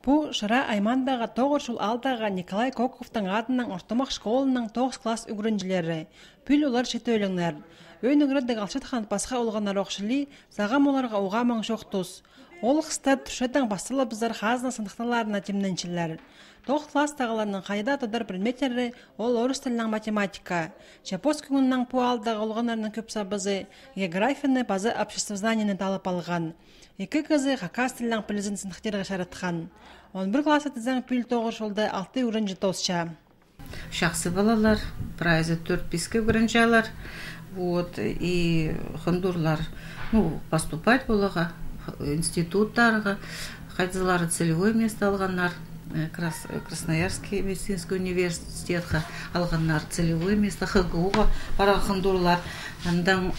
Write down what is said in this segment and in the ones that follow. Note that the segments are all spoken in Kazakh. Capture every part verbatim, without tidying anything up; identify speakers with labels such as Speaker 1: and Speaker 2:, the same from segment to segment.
Speaker 1: Бу Шыра Аймандағы тоғыз жыл алдағы Николай Коковтың адының ортомақ школының тоғыз класс үгірінжілері. Пүл олар шеті өліңлер. Өйін үгірідік алшытқан басқа олғанар оқшылы, зағам оларға оғамың жоқтыз. Ол қыстар түшеттің бастылы біздер қазына сындықталарына темненшілер. тоғыз класстағыларының қайда тұдар предметтері ол орыс тілінің математика. Чапос күнінің пу алдағы олғанарының көп сабызы, географияны базы обществознанияны талып алған. Екі қызы қақас тілінің пілізін сындықтарға шаратқан. он бір классы тізің пүл тоғыз жылды алты үрінжі тосша.
Speaker 2: Шақсы балалар, прайзы төрт-беске үрінжі алар. Вот, и хондурлар, ну, поступать болаға, институттарға, қайдызылары целевой место алғанар, Красноярский медицинский университетқа алғанар целевой место, ХГУға бара хондурлар, андан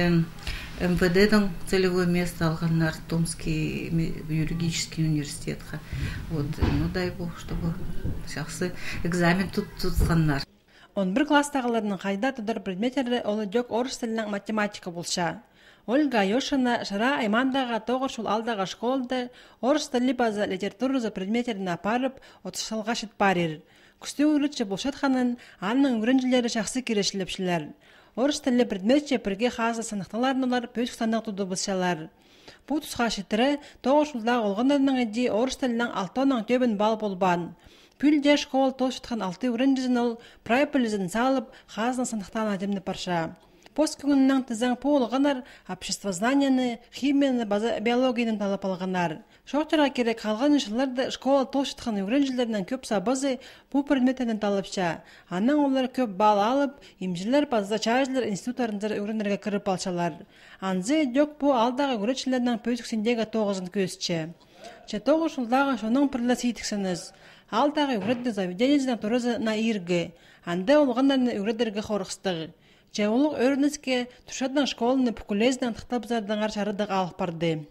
Speaker 2: эм вэ дэдің целевой место алғанар, Томский юридический университетқа. Вот, ну дай бог, чтобы шақсы экзамен тут тұтқанар.
Speaker 1: он бір класстағыларының қайда тұдар предметтері олы дөк орыс тілінің математика болша. Ольга Йошина Шыра Аймандағы тоғыз жыл алдағы школды орыс тілі база литературызы предметтерін апарып, отыз жылға шет барыр. Күсті үрітші болшатқанын анның үрінжілері шақсы керешіліпшілер. Орыс тілі предметше бірге қазы сынықталарын олар пөсік сандық туды бұлшалар. Бұл тұсқа шеттірі тоғыз жылдағы олғандарының әді орыс тілінің алтонның төбін бал болбан. Пүлде школ толшытқан алты үрінжізін ол прайпілізін салып қазына сындықтан әдемді парша. Пост күнінің тізің полғанар обществознанияны, химияны, база биологияны талап алғанар. Шоқтыра керек қалған жылларды школа толшытқан үрінжілерінен көп сабызы бұл предметтерін талапша. Анан олар көп бал алып, имжілер база чайжылар институттарындар үрінерге кіріп алшалар. Анзы дөк бұл алдағы үріншілерінің пөзіксіндегі тоғызын көзче. Че тоғыз жылдағы шоның пірлі сейтіксіңіз. Алдағы үрінді заведенезінің тұрызы на иргі. Анда олғандарыны үріндерге қорықстығы. Че олық өрінізге түшадың школыны пүкілездің тұқтабызардың аршарыдық алық барды.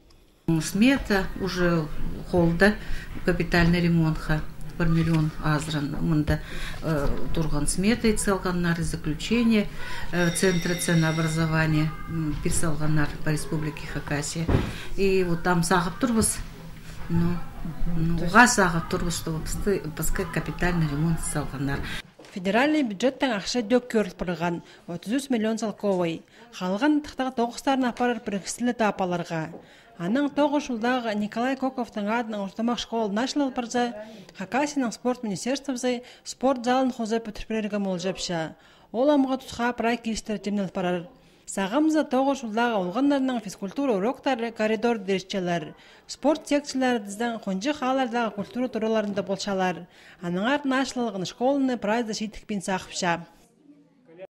Speaker 2: Смета уже холда капитальный ремонтха бір миллион азран мында тұрған смета етсалғаннар, заключение Центра ценообразования писалғанар по республике Хакасия. И вот там сағып тұрбыз. Ну, уға сағып тұрбыз, что пасқа капитальный ремонт етсалғанар.
Speaker 1: Федеральный бюджеттің ақша дөк көріп бұрған отыз үш миллион салковой. Қалған тұқтағы тоғыстарын апарыр бірікістілі тапаларға. Аның тоғыз жылдағы Николай Коковтың адының ортамақ школ нашылал барза, Хакасияның спорт министерствозы спорт залын хозы пөтірперерге мол жапша. Ол амға тұтқа прай келістер темнел парар. Сағымызда тоғыз жылдағы олғандарының физкультура уроктары коридор дерешчелер. Спорт секциялары дізден қонжы қалардағы культура тұраларында болшалар. Аның артын ашылығын школыны прайзда шейтікпен сақыпша.